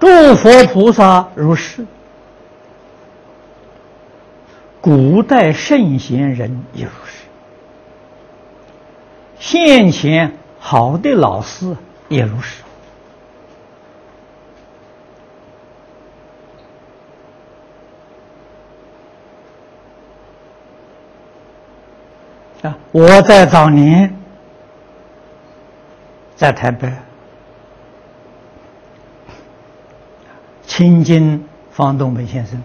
诸佛菩萨如是，古代圣贤人也如是，现前好的老师也如是。我在早年在台北亲近方东美先生，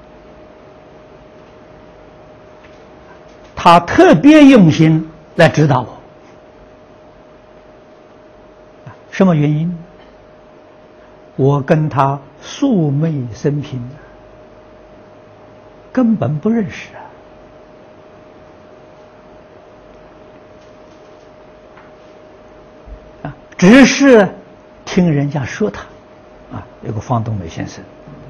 他特别用心来指导我。什么原因？我跟他素昧生平，根本不认识只是听人家说他有个方东美先生，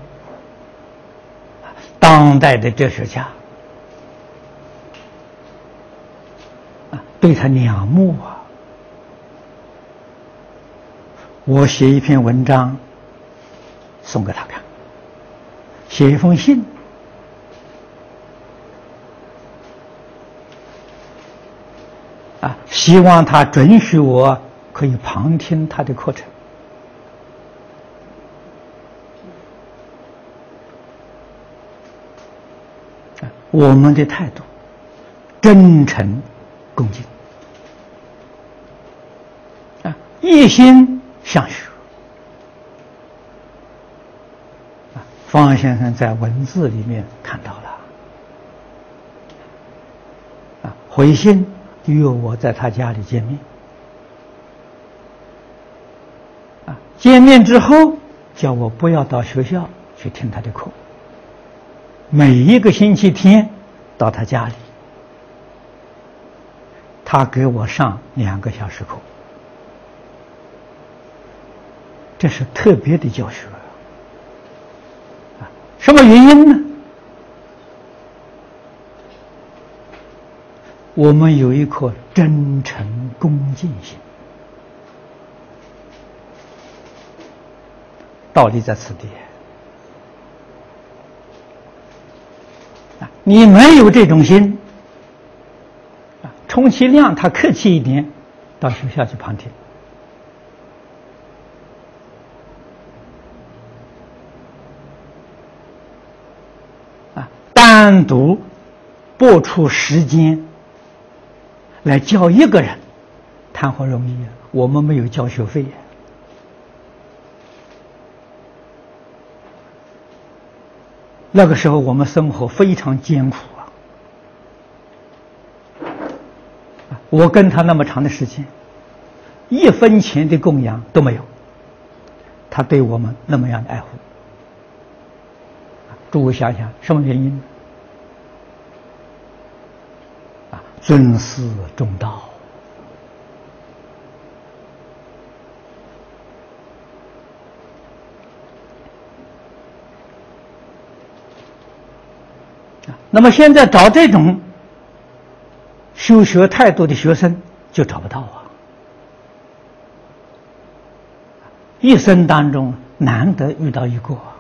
当代的哲学家对他仰慕我写一篇文章送给他看，写一封信希望他准许我可以旁听他的课程。我们的态度真诚恭敬一心向学。方先生在文字里面看到了回信约我在他家里见面见面之后叫我不要到学校去听他的课，每一个星期天到他家里，他给我上2个小时课，这是特别的教学什么原因呢？我们有一颗真诚恭敬心，道理在此地。你没有这种心充其量他客气一点，到学校去旁听单独拨出时间来教一个人，谈何容易我们没有交学费那个时候我们生活非常艰苦我跟他那么长的时间，1分钱的供养都没有，他对我们那么样的爱护。诸位想想什么原因尊师重道那么现在找这种修学态度的学生就找不到一生当中难得遇到一个